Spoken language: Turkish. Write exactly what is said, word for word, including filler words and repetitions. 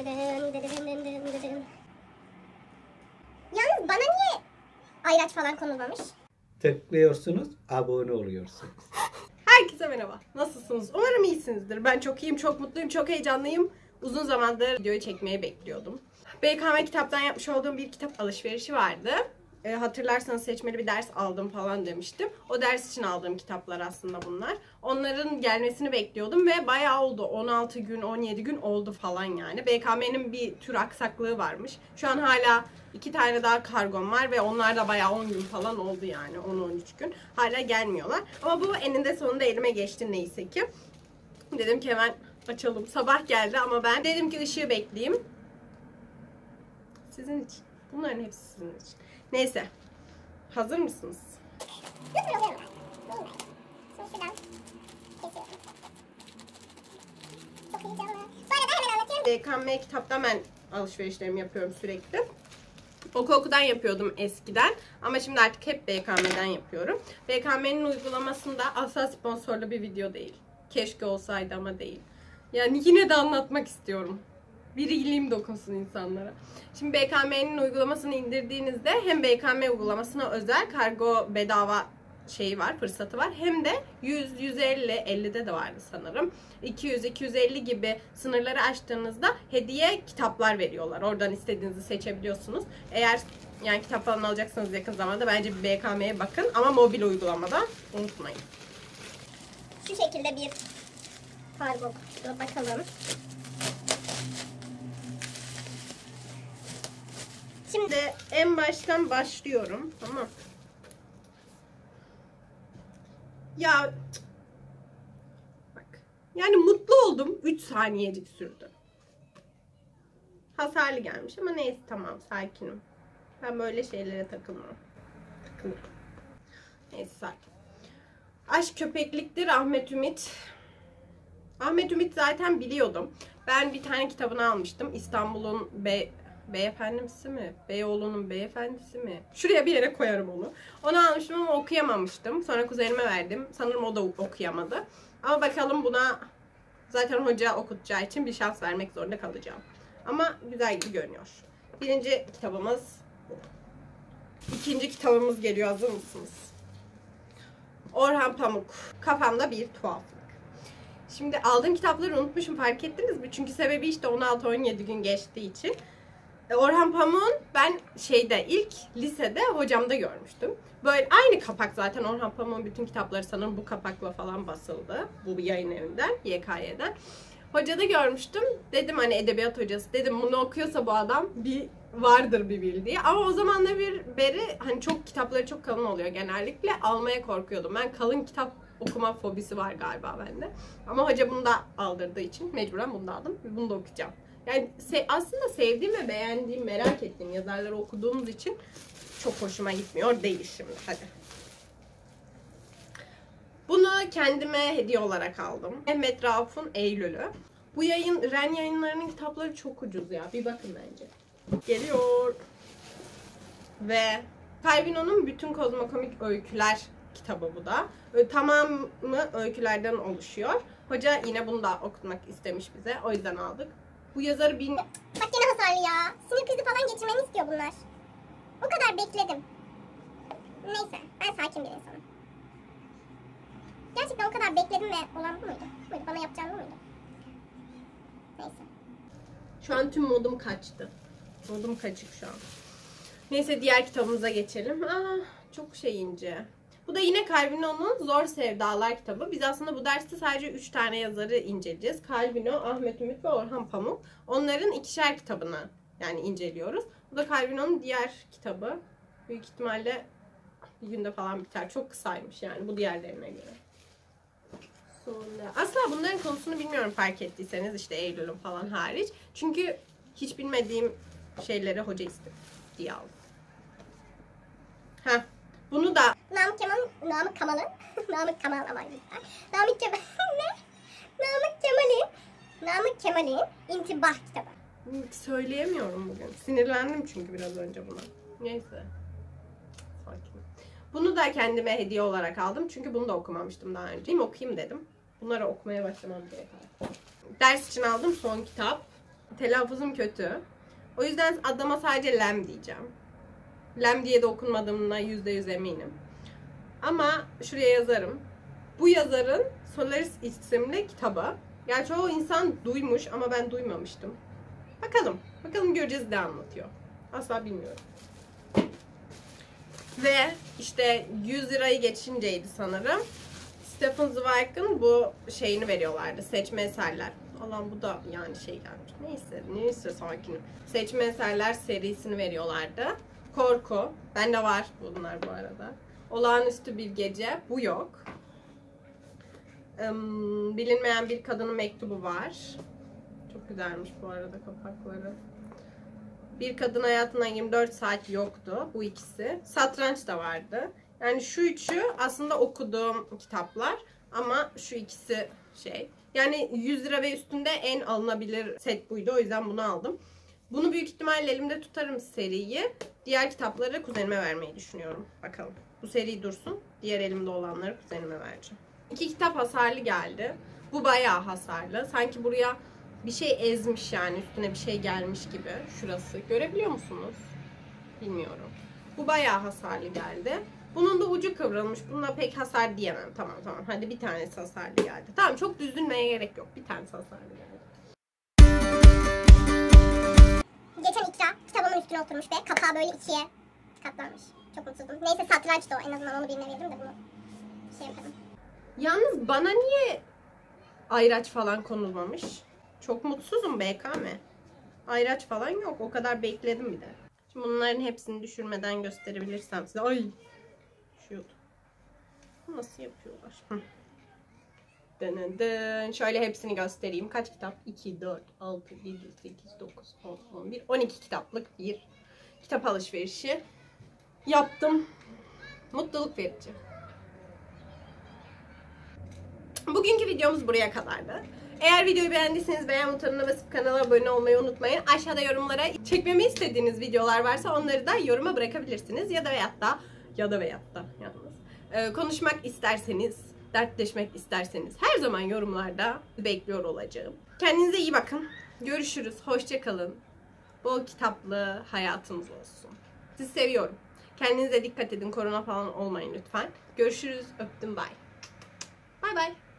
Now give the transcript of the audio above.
Yalnız bana niye ayraç falan konulmamış? Tıklıyorsunuz, abone oluyorsunuz. Herkese merhaba. Nasılsınız? Umarım iyisinizdir. Ben çok iyiyim, çok mutluyum, çok heyecanlıyım. Uzun zamandır videoyu çekmeyi bekliyordum. B K M kitaptan yapmış olduğum bir kitap alışverişi vardı. E, hatırlarsanız seçmeli bir ders aldım falan demiştim. O ders için aldığım kitaplar aslında bunlar. Onların gelmesini bekliyordum ve bayağı oldu. on altı gün, on yedi gün oldu falan yani. B K M'nin bir tür aksaklığı varmış. Şu an hala iki tane daha kargom var ve onlar da bayağı on gün falan oldu yani. on on üç gün. Hala gelmiyorlar. Ama bu eninde sonunda elime geçti neyse ki. Dedim ki hemen açalım. Sabah geldi ama ben dedim ki ışığı bekleyeyim. Sizin için. Bunların hepsi sizin için. Neyse. Hazır mısınız? B K M kitaptan ben alışverişlerimi yapıyorum sürekli. Oku okudan yapıyordum eskiden ama şimdi artık hep B K M'den yapıyorum. B K M'nin uygulamasında asla sponsorlu bir video değil. Keşke olsaydı ama değil. Yani yine de anlatmak istiyorum. Bir iyiliğim dokunsun insanlara. Şimdi B K M'nin uygulamasını indirdiğinizde hem B K M uygulamasına özel kargo bedava şeyi var, fırsatı var. Hem de yüz, yüz elli, ellide de vardı sanırım. iki yüz, iki yüz elli gibi sınırları aştığınızda hediye kitaplar veriyorlar. Oradan istediğinizi seçebiliyorsunuz. Eğer yani kitap falan alacaksanız yakın zamanda bence bir B K M'ye bakın ama mobil uygulamada unutmayın. Şu şekilde bir kargo kutusu, bakalım. Şimdi en baştan başlıyorum. Tamam. Ya bak. Yani mutlu oldum. üç saniyecik sürdü. Hasarlı gelmiş ama neyse tamam sakinim. Ben böyle şeylere takılmam. Takılmam. Neyse sakin. Aşk köpekliktir Ahmet Ümit. Ahmet Ümit zaten biliyordum. Ben bir tane kitabını almıştım. İstanbul'un Be Beyefendisi mi? Beyoğlu'nun beyefendisi mi? Şuraya bir yere koyarım onu. Onu almıştım ama okuyamamıştım. Sonra kuzenime verdim. Sanırım o da okuyamadı. Ama bakalım buna zaten hoca okutacağı için bir şans vermek zorunda kalacağım. Ama güzel gibi görünüyor. Birinci kitabımız. İkinci kitabımız geliyor. Hazır mısınız? Orhan Pamuk. Kafamda bir tuhaflık. Şimdi aldığım kitapları unutmuşum, fark ettiniz mi? Çünkü sebebi işte on altı on yedi gün geçtiği için. Orhan Pamuk'un ben şeyde ilk lisede hocamda görmüştüm. Böyle aynı kapak zaten Orhan Pamuk'un bütün kitapları sanırım bu kapakla falan basıldı. Bu yayın evinden, Y K Y'den. Hocada görmüştüm. Dedim hani edebiyat hocası. Dedim bunu okuyorsa bu adam bir vardır bir bildiği. Ama o zamanlar bir beri hani çok kitapları çok kalın oluyor genellikle. Almaya korkuyordum. Ben kalın kitap okuma fobisi var galiba bende. Ama hoca bunu da aldırdığı için mecburen bunu da aldım ve bunu da okuyacağım. Yani se aslında sevdiğim ve beğendiğim, merak ettiğim yazarları okuduğumuz için çok hoşuma gitmiyor değil şimdi. Hadi. Bunu kendime hediye olarak aldım. Mehmet Rauf'un Eylül'ü. Bu yayın, Ren yayınlarının kitapları çok ucuz ya. Bir bakın bence. Geliyor. Ve Calvino'nun Bütün Kozmokomik Öyküler kitabı bu da. Tamamı öykülerden oluşuyor. Hoca yine bunu da okutmak istemiş bize. O yüzden aldık. Bu yazarı bin... Bak yine hasarlı ya. Sinir krizi falan geçirmemi istiyor bunlar. O kadar bekledim. Neyse, ben sakin bir insanım. Gerçekten o kadar bekledim ve olan bu muydu? Buydu, bana yapacağın bu muydu? Neyse. Şu an tüm modum kaçtı. Modum kaçık şu an. Neyse diğer kitabımıza geçelim. Aa, çok şey ince. Bu da yine Calvino'nun Zor Sevdalar kitabı. Biz aslında bu derste sadece üç tane yazarı inceleyeceğiz. Calvino, Ahmet Ümit ve Orhan Pamuk. Onların ikişer kitabını yani inceliyoruz. Bu da Calvino'nun diğer kitabı. Büyük ihtimalle bir günde falan biter. Çok kısaymış yani bu diğerlerine göre. Sonra asla bunların konusunu bilmiyorum fark ettiyseniz işte Eylül'ün falan hariç. Çünkü hiç bilmediğim şeyleri hoca istedi diye aldım. Heh. Bunu da Namık Kemal'in, Namık Kemal'in, Namık Kemal ama lütfen. Namık Kemal ne? Namık Kemal'in, Namık Kemal'in İntibah kitabı. söyleyemiyorum bugün. Sinirlendim çünkü biraz önce buna. Neyse. Sakin. Bunu da kendime hediye olarak aldım. Çünkü bunu da okumamıştım daha önce. Okuyayım dedim. Bunları okumaya başlamam gerekiyor. Ders için aldım son kitap. telaffuzum kötü. O yüzden adama sadece Lem diyeceğim. Lem diye de okunmadığımdan yüzde yüz eminim. Ama şuraya yazarım. Bu yazarın Solaris isimli kitabı. Yani çoğu insan duymuş ama ben duymamıştım. Bakalım. Bakalım göreceğiz ne anlatıyor. Asla bilmiyorum. Ve işte yüz lirayı geçinceydi sanırım. Stephen Zweig'ın bu şeyini veriyorlardı. Seçme eserler. Allah'ım bu da yani şey gelmiş. Neyse, neyse sakinim. Seçme eserler serisini veriyorlardı. Korku. Bende var bunlar bu arada. Olağanüstü bir gece. Bu yok. Um, bilinmeyen bir kadının mektubu var. Çok güzelmiş bu arada kapakları. Bir kadın hayatından yirmi dört saat yoktu. Bu ikisi. Satranç da vardı. Yani şu üçü aslında okuduğum kitaplar. Ama şu ikisi şey. Yani yüz lira ve üstünde en alınabilir set buydu. O yüzden bunu aldım. Bunu büyük ihtimalle elimde tutarım seriyi. Diğer kitapları kuzenime vermeyi düşünüyorum. Bakalım. Bu seri dursun. Diğer elimde olanları kuzenime vereceğim. İki kitap hasarlı geldi. Bu bayağı hasarlı. Sanki buraya bir şey ezmiş yani. Üstüne bir şey gelmiş gibi. Şurası. Görebiliyor musunuz? Bilmiyorum. Bu bayağı hasarlı geldi. Bunun da ucu kıvrılmış. Buna pek hasar diyemem. Tamam tamam. Hadi bir tanesi hasarlı geldi. Tamam çok düzülmeye gerek yok. Bir tanesi hasarlı geldi. Geçen ikra kitabımın üstüne oturmuş ve kapağı böyle ikiye katlanmış. Çok mutsuzdum. Neyse satrançtı o. En azından onu birine verdim de bunu şey yapalım. Yalnız bana niye ayraç falan konulmamış? Çok mutsuzum B K M. Ayraç falan yok. O kadar bekledim bir de. Şimdi bunların hepsini düşürmeden gösterebilirsem size. Ay! Düşüyordu. Nasıl yapıyorlar? Hı. Dın dın. Şöyle hepsini göstereyim. Kaç kitap? iki, dört, altı, yedi, sekiz, dokuz, on, on bir, on iki kitaplık bir kitap alışverişi yaptım. Mutluluk verici. Bugünkü videomuz buraya kadardı. Eğer videoyu beğendiyseniz beğen butonuna basıp kanala abone olmayı unutmayın. Aşağıda yorumlara çekmemi istediğiniz videolar varsa onları da yoruma bırakabilirsiniz. Ya da veyahut da ya da veyahut da yalnız. Ee, konuşmak isterseniz, dertleşmek isterseniz her zaman yorumlarda bekliyor olacağım. Kendinize iyi bakın. Görüşürüz. Hoşça kalın. Bol kitaplı hayatınız olsun. Sizi seviyorum. Kendinize dikkat edin. Korona falan olmayın lütfen. Görüşürüz. Öptüm. Bye. Bye bye.